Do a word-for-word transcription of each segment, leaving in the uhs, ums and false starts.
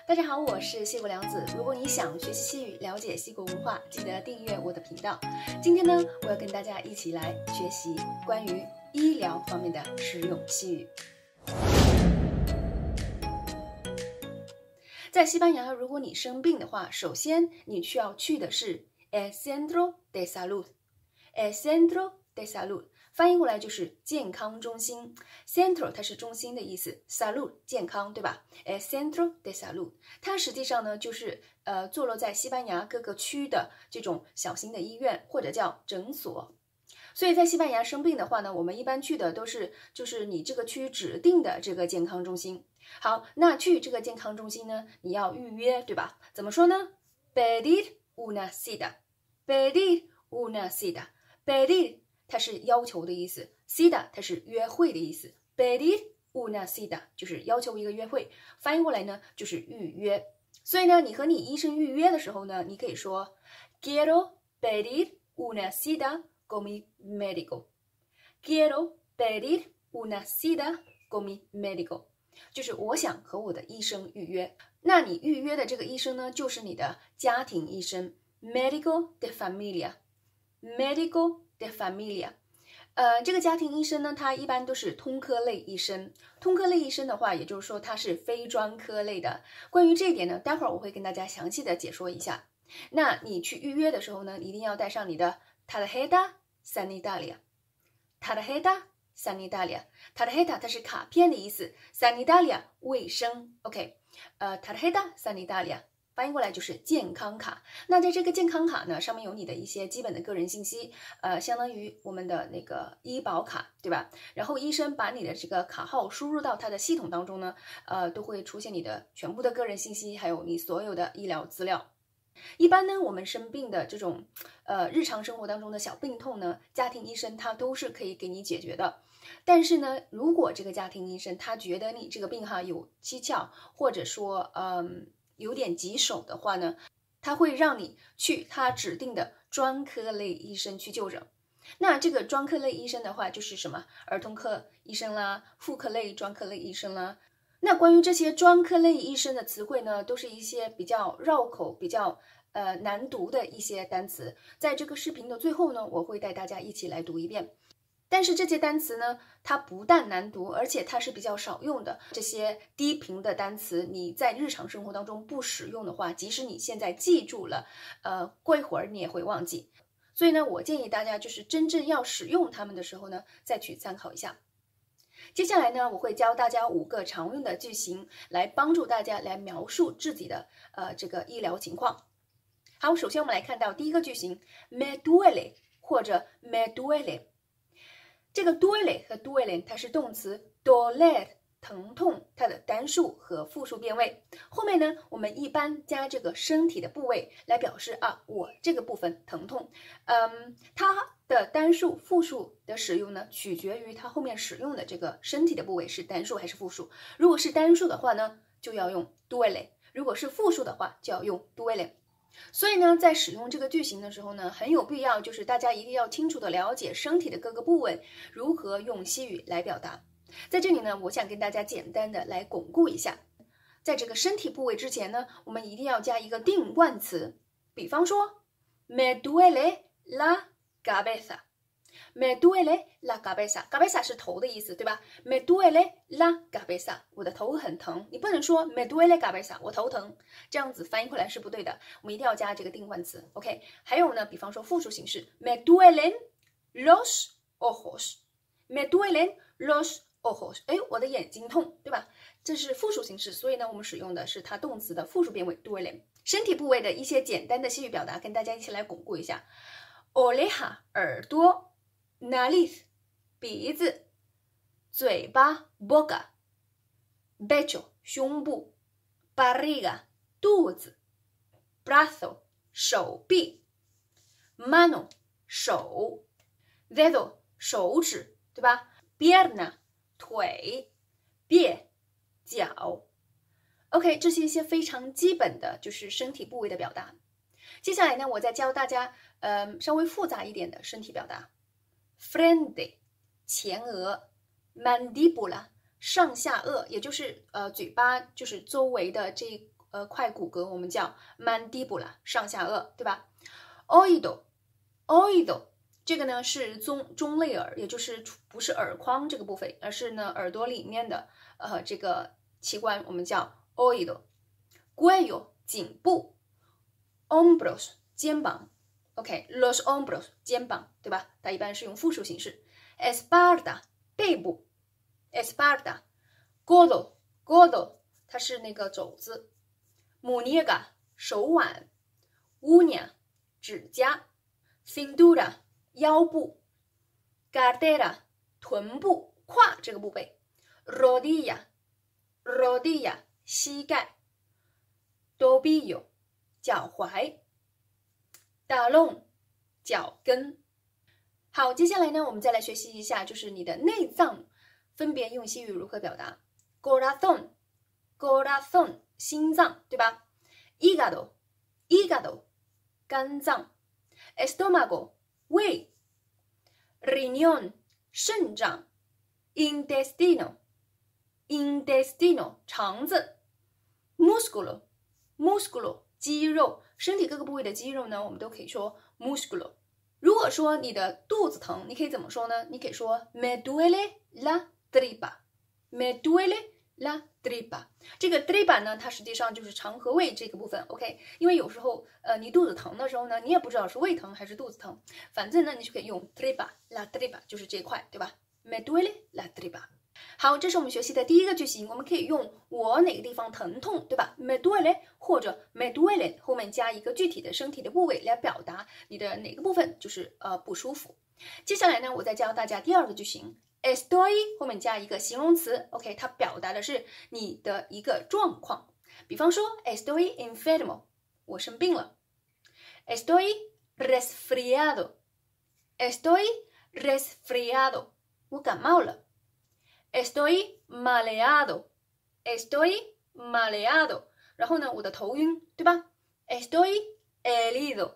大家好，我是西国良子。如果你想学习西语，了解西国文化，记得订阅我的频道。今天呢，我要跟大家一起来学习关于医疗方面的实用西语。在西班牙，如果你生病的话，首先你需要去的是 el centro de salud。el centro de salud 翻译过来就是健康中心 ，centro 它是中心的意思 ，salud 健康，对吧 ？el centro de salud 它实际上呢就是呃坐落在西班牙各个区的这种小型的医院或者叫诊所。所以在西班牙生病的话呢，我们一般去的都是就是你这个区指定的这个健康中心。好，那去这个健康中心呢，你要预约，对吧？怎么说呢 ？pedir una cita，pedir una cita，pedir 它是要求的意思 ，cita 它是约会的意思 ，pedir una cita 就是要求一个约会，翻译过来呢就是预约。所以呢，你和你医生预约的时候呢，你可以说 quiero pedir una cita con mi médico。quiero pedir una cita con mi médico。就是我想和我的医生预约，那你预约的这个医生呢，就是你的家庭医生 ，medico de familia，medico de familia。呃，这个家庭医生呢，他一般都是通科类医生。通科类医生的话，也就是说他是非专科类的。关于这一点呢，待会儿我会跟大家详细的解说一下。那你去预约的时候呢，一定要带上你的 tarjeta sanitaria，tarjeta sanitaria，tarjeta 它是卡片的意思 ，sanitaria 卫生 ，OK， 呃 tarjeta sanitaria 翻译过来就是健康卡。那在这个健康卡呢，上面有你的一些基本的个人信息，呃，相当于我们的那个医保卡，对吧？然后医生把你的这个卡号输入到他的系统当中呢，呃，都会出现你的全部的个人信息，还有你所有的医疗资料。一般呢，我们生病的这种呃日常生活当中的小病痛呢，家庭医生他都是可以给你解决的。但是呢，如果这个家庭医生他觉得你这个病哈有蹊跷，或者说嗯有点棘手的话呢，他会让你去他指定的专科类医生去就诊。那这个专科类医生的话，就是什么儿童科医生啦、妇科类专科类医生啦。那关于这些专科类医生的词汇呢，都是一些比较绕口、比较呃难读的一些单词。在这个视频的最后呢，我会带大家一起来读一遍。但是这些单词呢，它不但难读，而且它是比较少用的。这些低频的单词，你在日常生活当中不使用的话，即使你现在记住了，呃，过一会儿你也会忘记。所以呢，我建议大家就是真正要使用它们的时候呢，再去参考一下。接下来呢，我会教大家五个常用的句型，来帮助大家来描述自己的呃这个医疗情况。好，首先我们来看到第一个句型 me duele 或者 me duele。这个 duele 和 duelen 它是动词 doler 疼痛，它的单数和复数变位。后面呢，我们一般加这个身体的部位来表示啊，我这个部分疼痛。嗯，它的单数、复数的使用呢，取决于它后面使用的这个身体的部位是单数还是复数。如果是单数的话呢，就要用 duele；如果是复数的话，就要用 duelen。所以呢，在使用这个句型的时候呢，很有必要就是大家一定要清楚的了解身体的各个部位如何用西语来表达。在这里呢，我想跟大家简单的来巩固一下，在这个身体部位之前呢，我们一定要加一个定冠词，比方说 me duele la cabeza。me duele la cabeza，cabeza 是头的意思，对吧 ？me duele la cabeza， 我的头很疼。你不能说 me duele cabeza， 我头疼，这样子翻译过来是不对的。我们一定要加这个定冠词 ，OK？ 还有呢，比方说复数形式 me duelen los ojos，me duelen los ojos， 哎，我的眼睛痛，对吧？这是复数形式，所以呢，我们使用的是它动词的复数变位 duelen。身体部位的一些简单的西语表达，跟大家一起来巩固一下 ：oreja 耳朵。nariz 鼻子，嘴巴 boca， pecho 胸部 ，barriga 肚子 ，brazo 手臂 ，mano 手 ，dedo 手指，对吧 ？pierna 腿 ，pie 脚。OK， 这是一些非常基本的，就是身体部位的表达。接下来呢，我再教大家，呃，稍微复杂一点的身体表达。frente 前额 mandíbula 上下颚，也就是呃嘴巴就是周围的这呃块骨骼，我们叫 mandíbula 上下颚，对吧 ？oído oído 这个呢是中中类耳，也就是不是耳眶这个部分，而是呢耳朵里面的呃这个器官，我们叫 oído。cuello 颈部 ，hombros 肩膀 ，OK，los hombros 肩膀，对吧？它一般是用复数形式。espalda 背部 ，espalda。codo codo 它是那个肘子 ，muñeca 手腕 ，uña 指甲 ，cintura 腰部 ，cadera 臀部胯这个部位 ，rodilla rodilla 膝盖 ，tobillo 脚踝 ，talón 脚跟。好，接下来呢，我们再来学习一下，就是你的内脏分别用西语如何表达。corazón corazón 心脏，对吧 ？hígado hígado 肝脏 ，estómago 胃 ，riñón 肾脏 ，intestino intestino 肠子 ，músculo músculo 肌肉，身体各个部位的肌肉呢，我们都可以说 músculo。如果说你的肚子疼，你可以怎么说呢？你可以说 me duele la tripa me duele la tripa。这个 tripa 呢，它实际上就是肠和胃这个部分 ，OK？ 因为有时候呃你肚子疼的时候呢，你也不知道是胃疼还是肚子疼，反正呢你就可以用 tripa la tripa， 就是这块，对吧 ？me duele la tripa。好，这是我们学习的第一个句型，我们可以用我哪个地方疼痛，对吧 ？me duele 或者 me duele 后面加一个具体的身体的部位来表达你的哪个部分就是呃不舒服。接下来呢，我再教大家第二个句型 ，estoy 后面加一个形容词 ，OK， 它表达的是你的一个状况。比方说 estoy enfermo， 我生病了 ；estoy resfriado，estoy resfriado， 我感冒了。Estoy mareado, estoy mareado。然后呢，我的头晕，对吧 ？Estoy herido,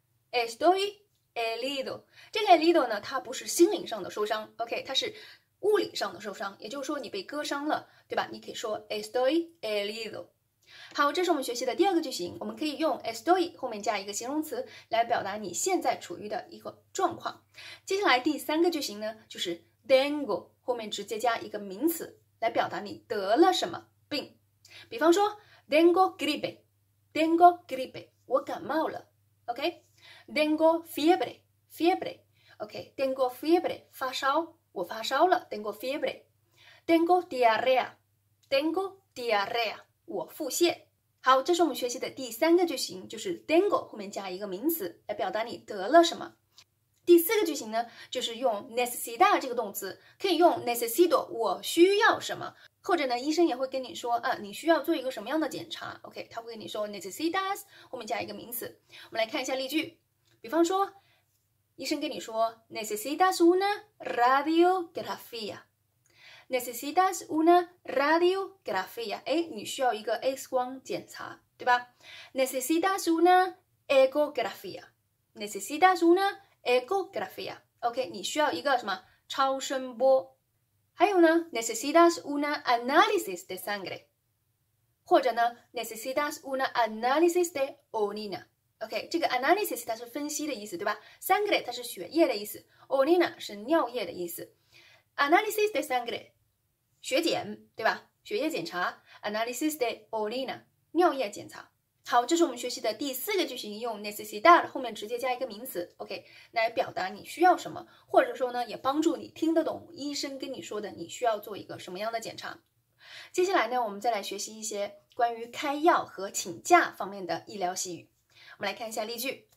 estoy herido。这个 herido 呢，它不是心灵上的受伤 ，OK， 它是物理上的受伤。也就是说，你被割伤了，对吧？你可以说 estoy herido。好，这是我们学习的第二个句型，我们可以用 estoy 后面加一个形容词来表达你现在处于的一个状况。接下来第三个句型呢，就是 tengo 后面直接加一个名词来表达你得了什么病。比方说 tengo gripe tengo gripe 我感冒了 OK tengo fiebre fiebre OK tengo fiebre 发烧我发烧了 tengo fiebre tengo diarrea tengo diarrea 我腹泻。好，这是我们学习的第三个句型，就是 tengo 后面加一个名词来表达你得了什么。第四个句型呢，就是用 necesitar 这个动词，可以用 necesito 我需要什么，或者呢，医生也会跟你说啊，你需要做一个什么样的检查 ，OK， 他会跟你说 necesitas 后面加一个名词。我们来看一下例句，比方说，医生跟你说 necesitas una radiografía necesitas una radiografía， 哎，你需要一个 X 光检查，对吧 ？necesitas una ecografía necesitas una ecografía OK 你需要一个什么超声波。还有呢 necesitas una análisis de sangre 或者呢 necesitas una análisis de orina OK 这个 analysis 它是分析的意思，对吧 sangre 它是血液的意思， orina 是尿液的意思。 análisis de sangre 血检，对吧？血液检查 analysis de orina 尿液检查。好，这是我们学习的第四个句型，用 necesitar 后面直接加一个名词 OK 来表达你需要什么，或者说呢也帮助你听得懂医生跟你说的你需要做一个什么样的检查。接下来呢，我们再来学习一些关于开药和请假方面的医疗习语。我们来看一下例句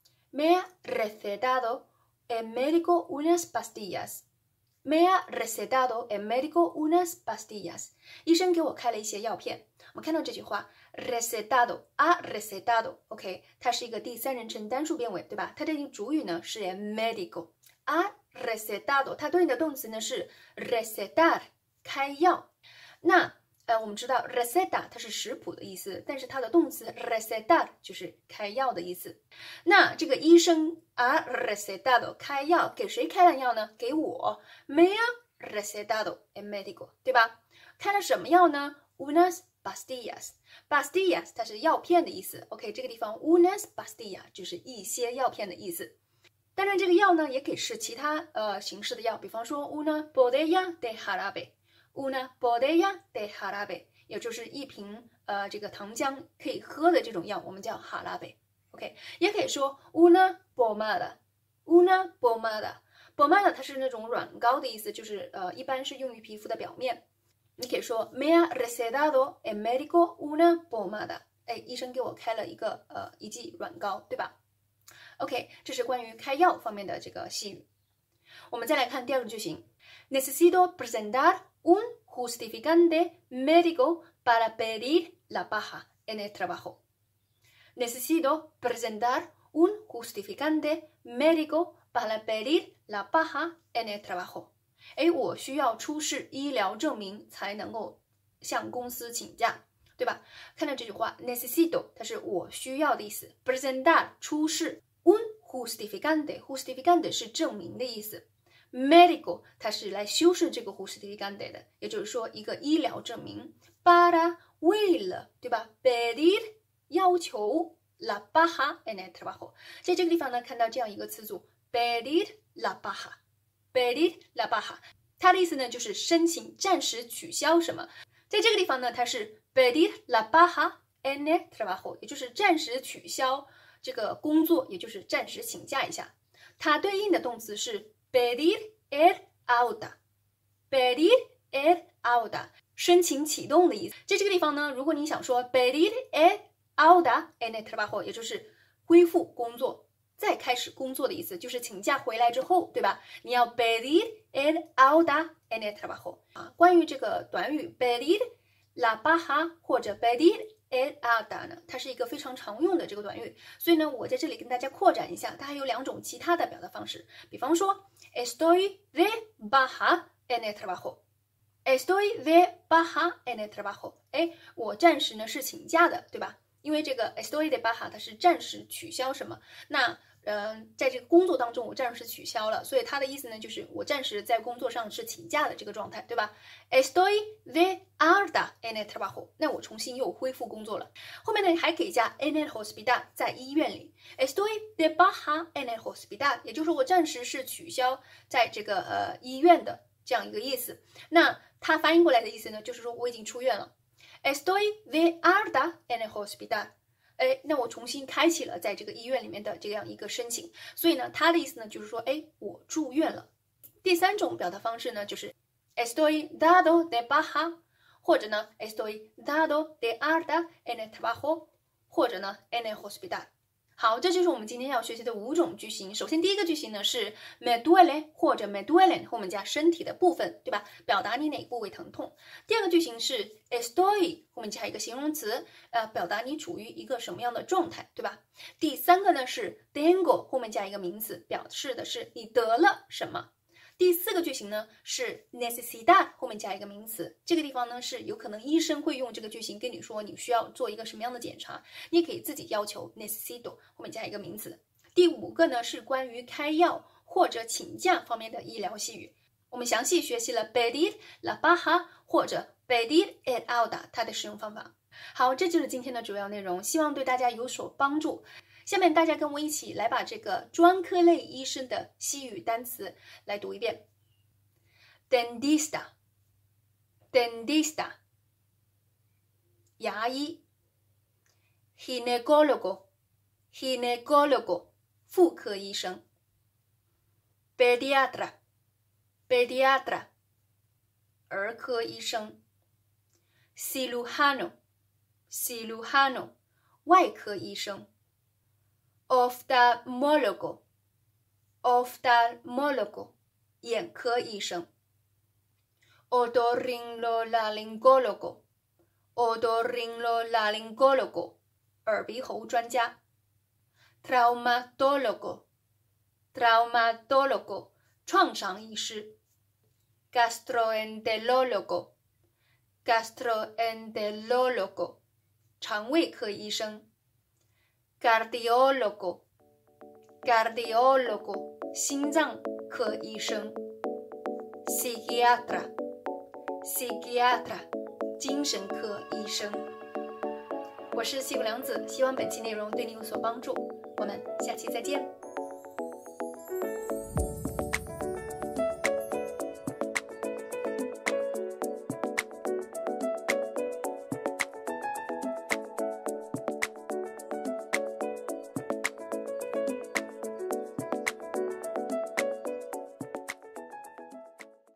Me ha recetado el médico unas pastillas Me ha recetado el médico unas pastillas 医生给我开了一些药片。我们看到这句话 recetado ha recetado OK 它是一个第三人称单数变位，对吧？它的主语呢是 médico ha recetado 它对应的动词呢是 recetar 开药。那呃，我们知道 receta 它是食谱的意思，但是它的动词 recetar 就是开药的意思。那这个医生 ha recetado 开药，给谁开了药呢？给我 me ha recetado el médico 对吧？开了什么药呢？ unas pastillas，pastillas 它是药片的意思。OK， 这个地方 unas pastillas 就是一些药片的意思。当然，这个药呢也可以是其他呃形式的药，比方说 una botella de jarabe，una botella de jarabe， 也就是一瓶呃这个糖浆可以喝的这种药，我们叫 jarabe。OK， 也可以说 una pomada，una pomada。pomada 它是那种软膏的意思，就是呃一般是用于皮肤的表面。你可以说 me ha recetado el médico una pomada， 哎，医生给我开了一个呃一剂软膏，对吧？ OK， 这是关于开药方面的这个细语。我们再来看第二个句型 ，Necesito presentar un justificante médico para pedir la baja en el trabajo. Necesito presentar un justificante médico para pedir la baja en el trabajo. 哎，我需要出示医疗证明才能够向公司请假，对吧？看到这句话 ，necesito 它是我需要的意思 ，presentar 出示。Un justificante justificante 是证明的意思 ，medico 它是来修饰这个 justificante 的，也就是说一个医疗证明。para 为了，对吧 ？pedir 要求 la baja en el trabajo， 在这个地方呢，看到这样一个词组 pedir la baja，pedir la baja， 它的意思呢就是申请暂时取消什么。在这个地方呢，它是 pedir la baja en el trabajo， 也就是暂时取消。这个工作也就是暂时请假一下，它对应的动词是 pedir el alta，pedir el alta 申请启动的意思。在这个地方呢，如果你想说 pedir el alta en el trabajo， 也就是恢复工作再开始工作的意思，就是请假回来之后，对吧？你要 pedir el alta en el trabajo 啊。关于这个短语 pedir la baja 或者 pedir el alta 呢，它是一个非常常用的这个短语，所以呢，我在这里跟大家扩展一下，它还有两种其他的表达方式，比方说 estoy de baja en el trabajo，estoy de baja en el trabajo， 哎，我暂时呢是请假的，对吧？因为这个 estoy de baja 它是暂时取消什么，那嗯、呃，在这个工作当中我暂时取消了，所以它的意思呢就是我暂时在工作上是请假的这个状态，对吧 ？Estoy de alta en el trabajo， 那我重新又恢复工作了。后面呢还可以加 en el hospital， 在医院里 ，Estoy de baja en el hospital， 也就是我暂时是取消在这个呃医院的这样一个意思。那它翻译过来的意思呢，就是说我已经出院了。Estoy de alta en el hospital。哎，那我重新开启了在这个医院里面的这样一个申请，所以呢，它的意思呢就是说，哎，我住院了。第三种表达方式呢就是 estoy dado de baja， 或者呢 estoy dado de alta en el trabajo， 或者呢 en el hospital。好，这就是我们今天要学习的五种句型。首先，第一个句型呢是 me duele 或者 me duelen 后面加身体的部分，对吧？表达你哪部位疼痛。第二个句型是 estoy 后面加一个形容词，呃，表达你处于一个什么样的状态，对吧？第三个呢是 tengo 后面加一个名词，表示的是你得了什么。第四个句型呢是 necesidad 后面加一个名词，这个地方呢是有可能医生会用这个句型跟你说你需要做一个什么样的检查，你也可以自己要求 necesito 后面加一个名词。第五个呢是关于开药或者请假方面的医疗细语，我们详细学习了 pedir la baja 或者 pedir el alta 它的使用方法。好，这就是今天的主要内容，希望对大家有所帮助。下面大家跟我一起来把这个专科类医生的西语单词来读一遍 dentista dentista 牙医 ginecólogo ginecólogo 妇科医生 pediatra pediatra 儿科医生 cirujano cirujano 外科医生oftalmólogo oftalmólogo 眼科医生 otorrinolaringólogo otorrinolaringólogo 耳鼻喉专家 traumatólogo traumatólogo 创伤医师 gastroenterólogo gastroenterólogo 肠胃科医生Cardiólogo Cardiólogo 心脏科医生 Psiquiatra Psiquiatra 精神科医生。我是西谷良子，希望本期内容对你有所帮助，我们下期再见。